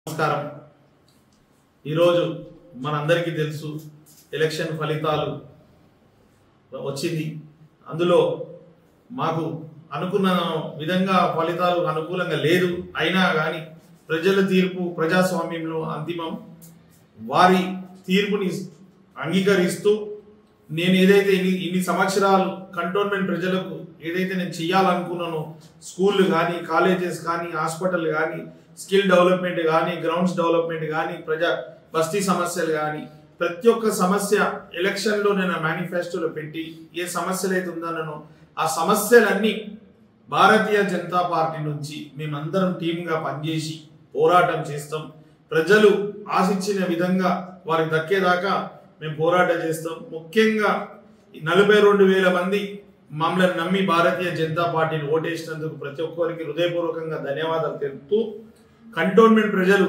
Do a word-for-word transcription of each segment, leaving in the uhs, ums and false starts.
నమస్కారం। ఈరోజు మనందరికీ తెలుసు ఎలక్షన్ ఫలితాలు వచ్చింది। అందులో మాకు అనుకున్న విధంగా ఫలితాలు అనుకూలంగా లేదు, అయినా కానీ ప్రజల తీర్పు ప్రజాస్వామ్యంలో అంతిమం। వారి తీర్పుని అంగీకరిస్తూ నేను ఏదైతే ఇన్ని ఇన్ని సంవత్సరాలు కంటోన్మెంట్ ప్రజలకు ఏదైతే నేను చేయాలనుకున్నానో, స్కూళ్ళు కానీ, కాలేజెస్ కానీ, హాస్పిటల్ కానీ, స్కిల్ డెవలప్మెంట్ కానీ, గ్రౌండ్స్ డెవలప్మెంట్ కానీ, ప్రజా బస్తీ సమస్యలు కానీ, ప్రతి ఒక్క సమస్య ఎలక్షన్లో నేను మేనిఫెస్టోలో పెట్టి ఏ సమస్యలు అయితే ఉందన్నానో ఆ సమస్యలన్నీ భారతీయ జనతా పార్టీ నుంచి మేమందరం టీమ్గా పనిచేసి పోరాటం చేస్తాం। ప్రజలు ఆశించిన విధంగా వారికి దక్కేదాకా మేము పోరాటం చేస్తాం। ముఖ్యంగా నలభై రెండు వేల మంది మమ్మల్ని నమ్మి భారతీయ జనతా పార్టీని ఓటేసినందుకు ప్రతి ఒక్కరికి హృదయపూర్వకంగా ధన్యవాదాలు తెలుపుతూ, కంటోన్మెంట్ ప్రజలు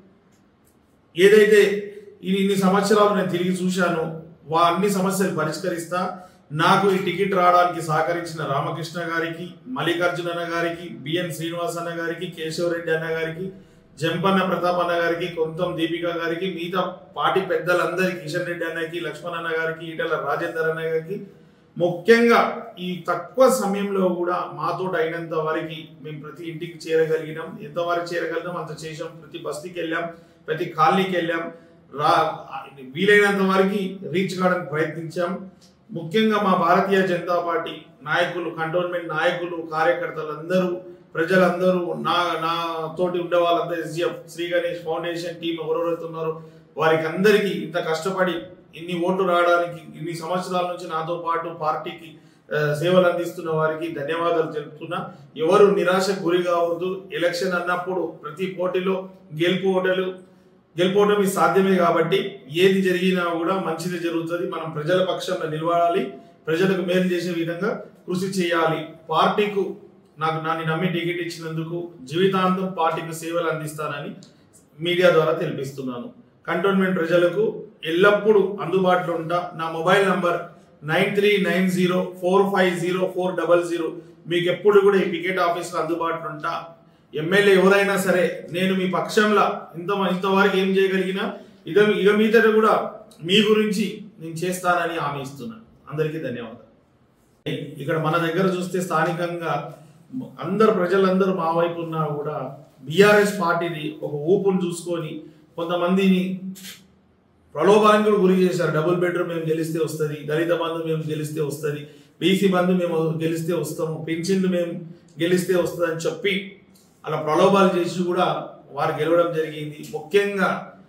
ఏదైతే ఇన్ని సంవత్సరాలు నేను తిరిగి చూశానో వా అన్ని సమస్యలు పరిష్కరిస్తా। నాకు ఈ టికెట్ రావడానికి సహకరించిన రామకృష్ణ గారికి, మల్లికార్జున అన్న గారికి, బిఎన్ శ్రీనివాస్ అన్న గారికి, కేశవరెడ్డి అన్న గారికి, జంపన్న ప్రతాప్ అన్న గారికి, కొంతం దీపిక గారికి, మిగతా పార్టీ పెద్దలందరికీ, కిషన్ రెడ్డి అన్నకి, లక్ష్మణ్ అన్న గారికి, ఈటల రాజేందర్ అన్న గారికి, ముఖ్యంగా ఈ తక్కువ సమయంలో కూడా మాతో అయినంత వరకు మేము ప్రతి ఇంటికి చేరగలిగినాం। ఎంతవరకు చేరగలిగాం అంత చేసాం। ప్రతి బస్తీకి వెళ్ళాం, ప్రతి కాలనీకి వెళ్ళాం, రా వీలైనంత వరకు రీచ్ కావడానికి ప్రయత్నించాం। ముఖ్యంగా మా భారతీయ జనతా పార్టీ నాయకులు, కంటోన్మెంట్ నాయకులు, కార్యకర్తలు అందరూ, ప్రజలందరూ, నా నా తోటి ఉండే వాళ్ళంతా SGF Shri Ganesh Foundation team ఎవరెవరైతే ఉన్నారో వారికి అందరికీ ఇంత కష్టపడి ఇన్ని ఓట్లు రావడానికి ఇన్ని సంవత్సరాల నుంచి నాతో పాటు పార్టీకి సేవలు అందిస్తున్న వారికి ధన్యవాదాలు తెలుపుతున్నా। ఎవరు నిరాశకు గురి కావద్దు। ఎలక్షన్ అన్నప్పుడు ప్రతి పోటీలో గెలుపు ఓటలు గెలుపోవడం సాధ్యమే కాబట్టి ఏది జరిగినా కూడా మంచిది జరుగుతుంది। మనం ప్రజల పక్షంలో నిలబడాలి, ప్రజలకు మేలు చేసే విధంగా కృషి చేయాలి। పార్టీకు నాకు నన్ను నమ్మి టికెట్ ఇచ్చినందుకు జీవితాంతం పార్టీకి సేవలు అందిస్తానని మీడియా ద్వారా తెలిపిస్తున్నాను। కంటోన్మెంట్ ప్రజలకు ఎల్లప్పుడూ అందుబాటులో ఉంటా। నా mobile number nine three nine zero four five zero four double zero మీకు ఎప్పుడు కూడా ఈ టికెట్ ఆఫీస్లో అందుబాటులో ఉంటా। ఎమ్మెల్యే ఎవరైనా సరే నేను మీ పక్షంలో ఇంత ఇంతవరకు ఏం చేయగలిగినా ఇక ఇక మీదట కూడా మీ గురించి నేను చేస్తానని హామీ ఇస్తున్నాను। అందరికీ ధన్యవాదాలు। ఇక్కడ మన దగ్గర చూస్తే స్థానికంగా అందరు ప్రజలందరూ మా వైపు ఉన్నా కూడా బీఆర్ఎస్ పార్టీని ఒక ఊపును చూసుకొని కొంతమందిని ప్రలోభానికి కూడా గురి చేశారు। డబుల్ బెడ్రూమ్ మేము గెలిస్తే వస్తుంది, దళిత బంధు మేము గెలిస్తే వస్తుంది, బీసీ బంధు మేము గెలిస్తే వస్తాము, పెన్షన్లు మేము గెలిస్తే వస్తుంది అని చెప్పి అలా ప్రలోభాలు చేసి కూడా వారు గెలవడం జరిగింది। ముఖ్యంగా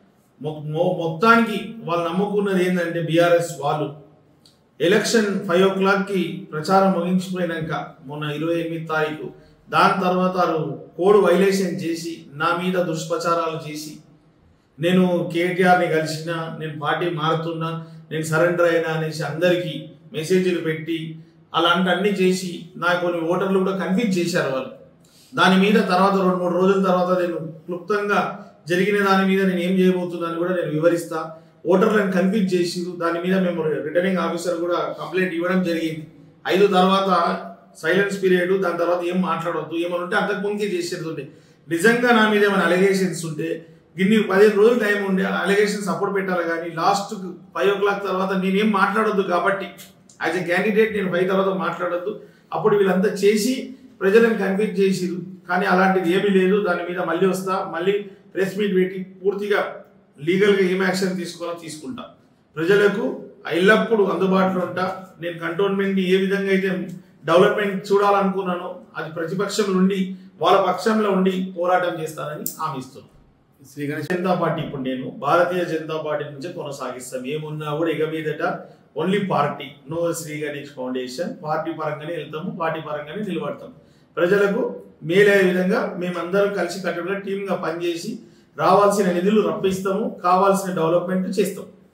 మొత్తానికి వాళ్ళు నమ్ముకున్నది ఏంటంటే బీఆర్ఎస్ వాళ్ళు ఎలక్షన్ ఫైవ్ ఓ క్లాక్కి ప్రచారం ముగించిపోయినాక మొన్న ఇరవై ఎనిమిది తారీఖు దాని తర్వాత వాళ్ళు కోడ్ వైలేషన్ చేసి నా మీద దుష్ప్రచారాలు చేసి నేను కేటీఆర్ని కలిసిన, నేను పార్టీ మారుతున్నా, నేను సరెండర్ అయినా అనేసి అందరికీ మెసేజ్లు పెట్టి అలాంటి అన్నీ చేసి నా కొన్ని ఓటర్లు కూడా కన్విన్స్ చేశారు వాళ్ళు। దాని మీద తర్వాత రెండు మూడు రోజుల తర్వాత నేను క్లుప్తంగా జరిగిన దాని మీద నేను ఏం చేయబోతున్నాను కూడా నేను వివరిస్తా। ఓటర్లను కన్విన్స్ చేసి దాని మీద మేము రిటర్నింగ్ ఆఫీసర్ కూడా కంప్లైంట్ ఇవ్వడం జరిగింది। ఐదు తర్వాత సైలెన్స్ పీరియడ్, దాని తర్వాత ఏం మాట్లాడవద్దు, ఏమైనా ఉంటే అంతకు ముందుకే చేసేది ఉండే। నిజంగా నా మీద ఏమైనా అలిగేషన్స్ ఉంటే గిన్ని పదిహేను రోజులు టైం ఉండే అలిగేషన్స్ అప్పుడు పెట్టాలి, కానీ లాస్ట్ ఫైవ్ ఓ క్లాక్ తర్వాత నేనేం మాట్లాడొద్దు కాబట్టి యాజ్ ఎ క్యాండిడేట్ నేను ఫైవ్ తర్వాత మాట్లాడొద్దు। అప్పుడు వీళ్ళంతా చేసి ప్రజలను కన్విన్స్ చేసిరు, కానీ అలాంటిది ఏమీ లేదు। దాని మీద మళ్ళీ వస్తా, మళ్ళీ ప్రెస్ మీట్ పెట్టి పూర్తిగా లీగల్గా ఏం యాక్షన్ తీసుకోవాలో తీసుకుంటా। ప్రజలకు ఎల్లప్పుడూ అందుబాటులో ఉంటా। నేను కంటోన్మెంట్ని ఏ విధంగా అయితే డెవలప్మెంట్ చూడాలనుకున్నానో అది ప్రతిపక్షం నుండి వాళ్ళ పక్షంలో ఉండి పోరాటం చేస్తానని హామీ ఇస్తున్నాను। శ్రీ గణేష్ జనతా పార్టీ ఇప్పుడు నేను భారతీయ జనతా పార్టీ నుంచే కొనసాగిస్తాం। ఏమున్నా కూడా ఇక మీదట only party, no Shri Ganesh Foundation, party పరంగానే వెళ్తాము, పార్టీ పరంగానే నిలబడతాం। ప్రజలకు మేలయ్యే విధంగా మేమందరం కలిసి కట్టుగా టీమ్గా పనిచేసి రావాల్సిన నిధులు రప్పిస్తాము, కావాల్సిన డెవలప్మెంట్ చేస్తాం।